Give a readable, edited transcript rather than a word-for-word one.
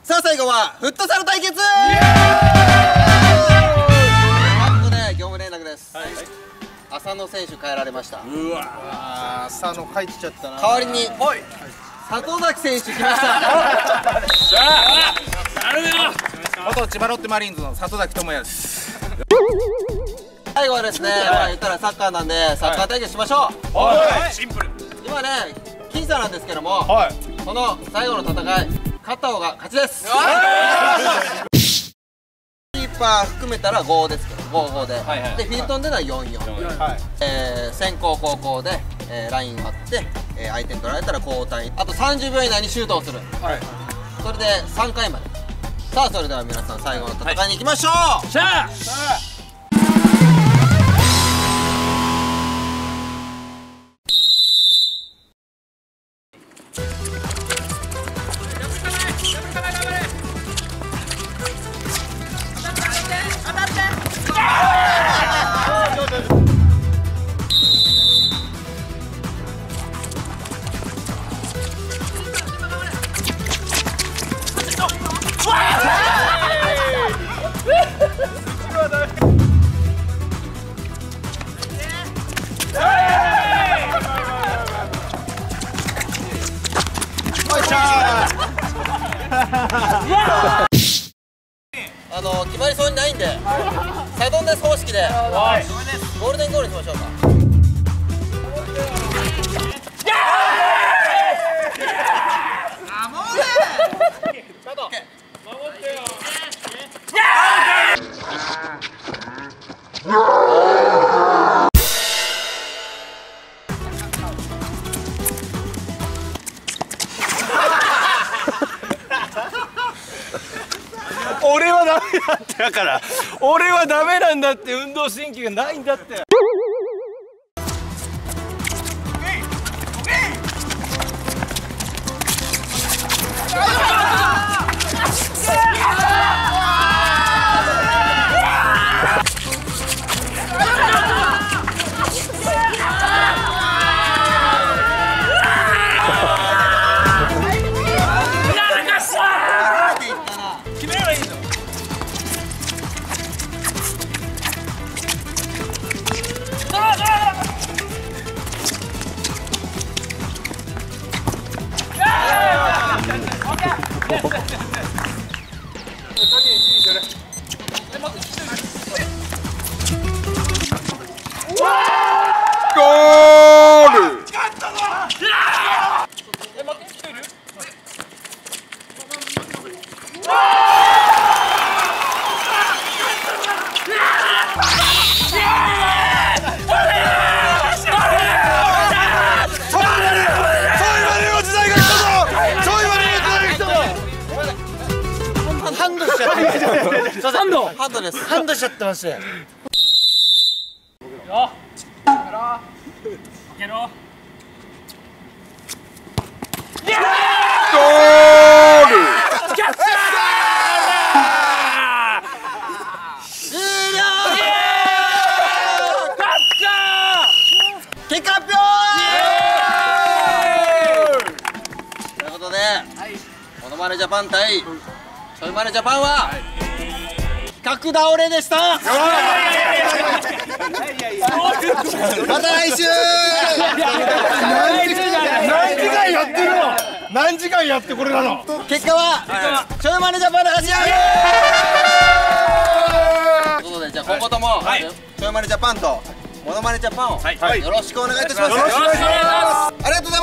さあ最後はフットサル対決。ここで業務連絡です。浅野選手変えられました。 うわ、浅野帰っちゃったな。 代わりに里崎選手来ました。 元千葉ロッテマリーンズの里崎智也です。 最後はですね、言ったらサッカーなんでサッカー対決しましょう。 シンプル。 今ね僅差なんですけども、この最後の戦い勝った方が勝ちです。キーパー含めたら5ですけど、5-5で、でフィルトンでのは4-4、先攻後攻でライン割って、相手に取られたら交代、あと30秒以内にシュートをする、それで3回まで。さあそれでは皆さん最後の戦いに行きましょう。 しゃあ決まりそうにないんでサドンデス方式でゴールデンゴールにしましょうか。 俺はダメなんだから、俺はダメなんだって、運動神経がないんだって。 ハンドです。 ハンドしちゃってます。 いけろ。 結果発表ということで、モノマネジャパン対ちょいマネジャパンは角倒れでした。また来週。 何時間やってるの？何時間やってこれなの？ 結果はちょいマネジャパンの勝ち。ということで、じゃあ今後ともちょいマネジャパンとモノマネジャパンをよろしくお願いいたします。ありがとうございます。